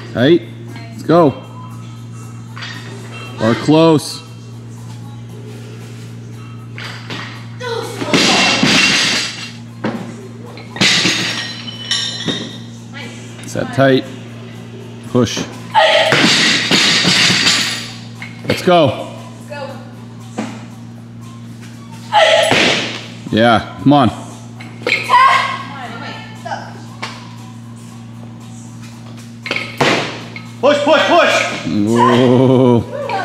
Tight. Let's go. Bar close. Set tight. Push. Let's go. Yeah, come on. Push, push, push! Whoa.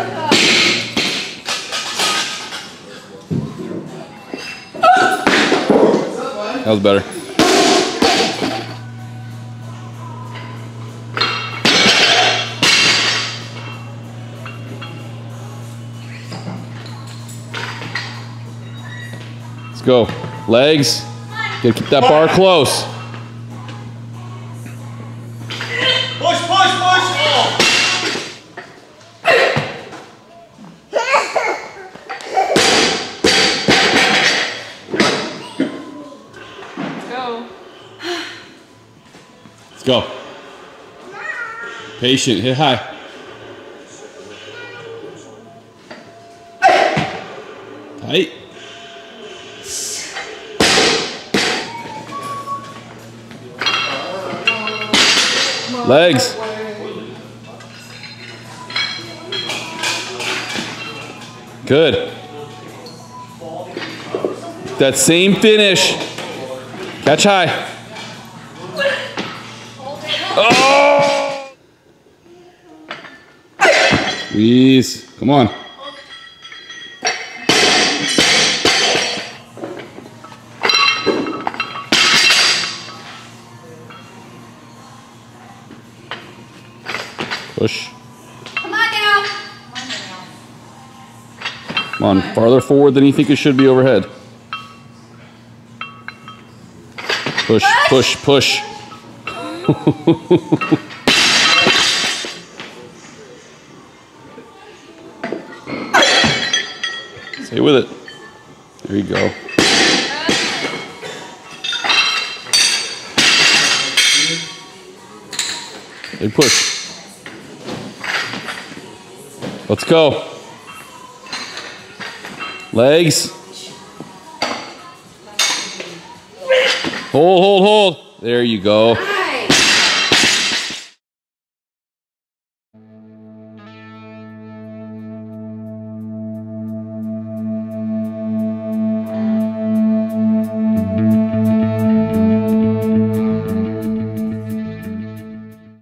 That was better. Let's go. Legs. Gotta keep that bar close. Push, push, push! Let's go. Patient, hit high. Tight. Legs. Good. That same finish. Catch high. Oh! Squeeze. Come on. Push. Come on now. Come on, farther forward than you think it should be overhead. Push, push, push. Stay with it. There you go. Good push. Let's go. Legs. Hold, hold, hold. There you go.